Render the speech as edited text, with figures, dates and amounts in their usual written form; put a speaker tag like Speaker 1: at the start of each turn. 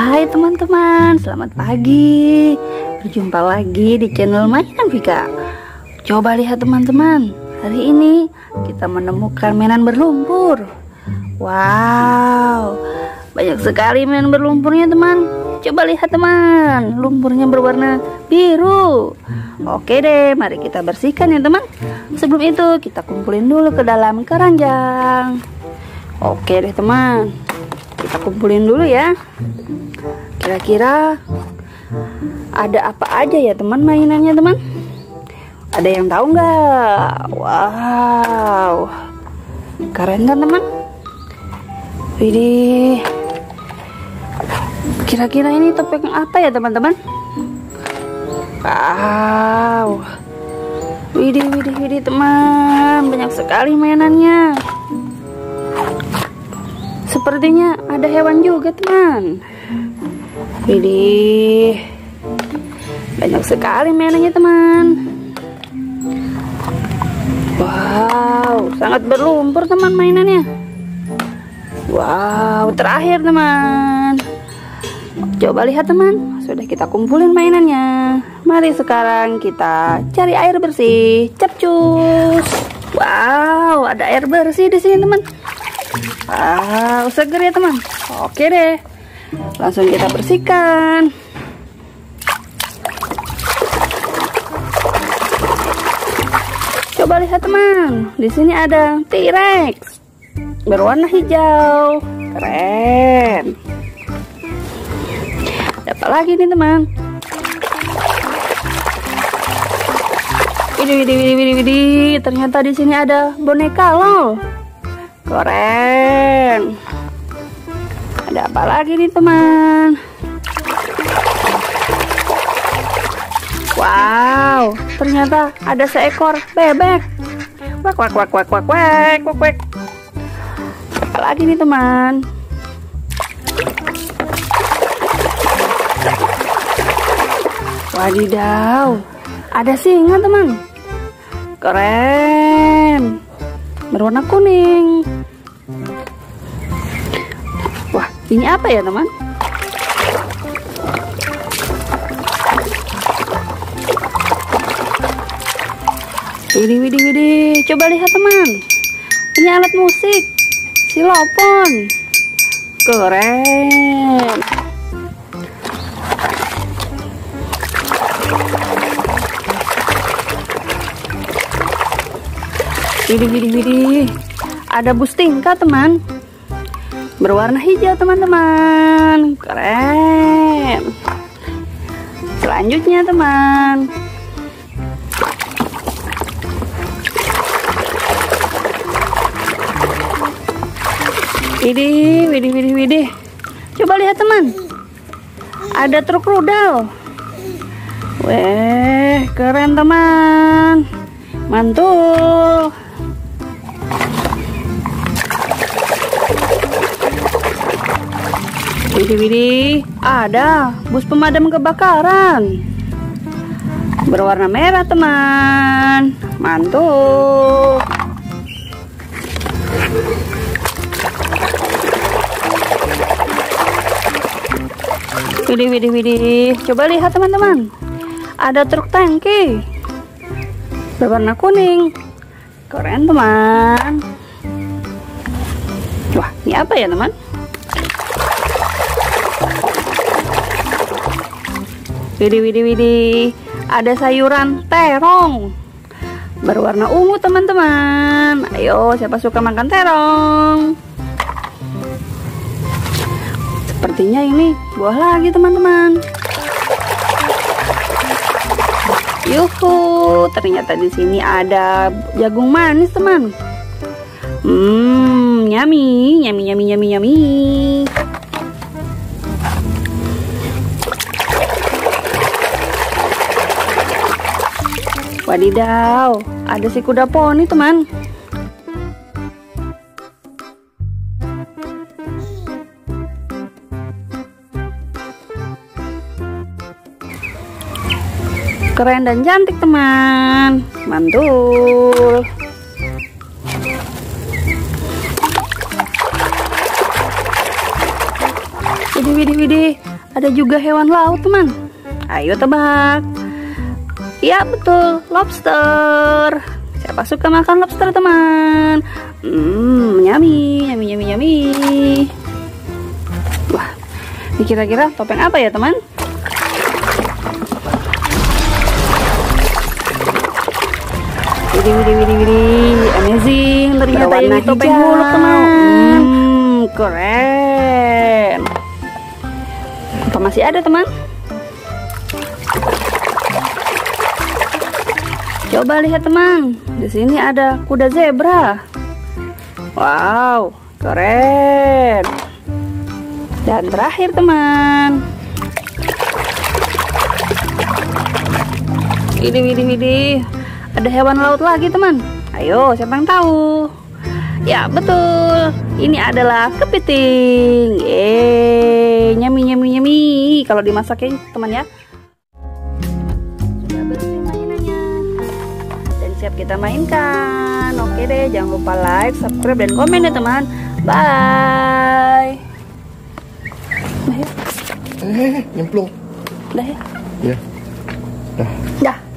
Speaker 1: Hai teman-teman, selamat pagi. Berjumpa lagi di channel Mainan Vika. Coba lihat teman-teman, hari ini kita menemukan mainan berlumpur. Wow, banyak sekali mainan berlumpurnya teman. Coba lihat teman, lumpurnya berwarna biru. Oke deh, mari kita bersihkan ya teman. Sebelum itu kita kumpulin dulu ke dalam keranjang. Oke deh teman, kita kumpulin dulu ya. Kira-kira ada apa aja ya teman mainannya teman? Ada yang tahu nggak? Wow, keren kan teman? Widih, kira-kira ini topeng apa ya teman-teman? Wow, widih teman, banyak sekali mainannya. Sepertinya ada hewan juga teman. Widih, banyak sekali mainannya teman. Wow, sangat berlumpur teman mainannya. Wow, terakhir teman. Coba lihat teman, sudah kita kumpulin mainannya. Mari sekarang kita cari air bersih. Capcus. Wow, ada air bersih di sini teman. Wow, seger ya teman. Oke deh, langsung kita bersihkan. Coba lihat teman, di sini ada T-Rex berwarna hijau, keren. Ada apa lagi nih teman? Widih, ternyata di sini ada boneka LOL, keren. Ada apa lagi nih teman? Wow, ternyata ada seekor bebek. Wak. Apa lagi nih teman? Wadidaw, ada singa teman. Keren, berwarna kuning. Wah, ini apa ya teman? Widih, coba lihat teman. Ini alat musik, xilofon, keren. Widih, ada bus tingkat teman, berwarna hijau teman-teman, keren. Selanjutnya teman, widih, coba lihat teman, ada truk rudal. Weh, keren teman, mantul. Widih, ada bus pemadam kebakaran berwarna merah teman, mantul. Widih, coba lihat teman-teman, ada truk tangki berwarna kuning, keren teman. Wah, ini apa ya teman? Widih, ada sayuran terong berwarna ungu teman-teman. Ayo, siapa suka makan terong? Sepertinya ini buah lagi teman-teman. Yuhu, ternyata di sini ada jagung manis teman. Yummy. Wadidaw, ada si kuda poni teman. Keren dan cantik teman, mantul. Widih, widih, widih. Ada juga hewan laut, teman. Ayo tebak. Ya, betul. Lobster. Siapa suka makan lobster, teman? Yummy, yummy, yummy, yummy. Wah, ini kira-kira topeng apa ya, teman? Widih, widih, widih, widih. Amazing. Ternyata ini topeng huluk, teman. Keren. Apa masih ada, teman? Coba lihat, teman. Di sini ada kuda zebra. Wow, keren. Dan terakhir, teman. Widih, widih, widih. Ada hewan laut lagi, teman. Ayo, siapa yang tahu? Ya, betul. Ini adalah kepiting. Nyami, nyami, nyami. Kalau dimasakin, teman ya. Sudah bersih mainannya. Dan siap kita mainkan. Oke deh, jangan lupa like, subscribe, dan komen ya, teman. Bye.
Speaker 2: Nyemplung.
Speaker 1: Dah ya?
Speaker 2: Ya. Dah.
Speaker 1: Dah.